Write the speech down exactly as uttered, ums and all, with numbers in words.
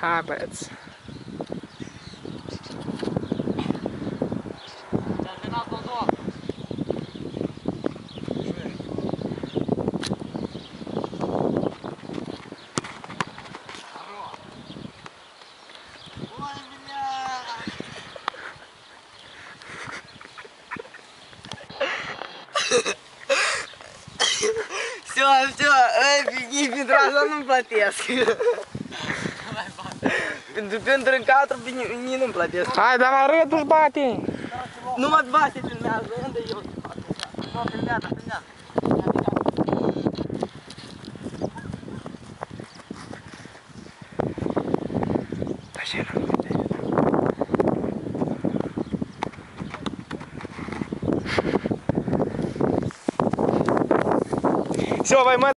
Hai, băieți. Все, все, беги, pentru asta nu-mi plătesc. Pentru pentru în cadru bine nu-mi plătesc. Hai, dar mă râd, bate. Nu mă bate, filmează, unde eu? Nu, filmează, filmează. Все, vai, mă.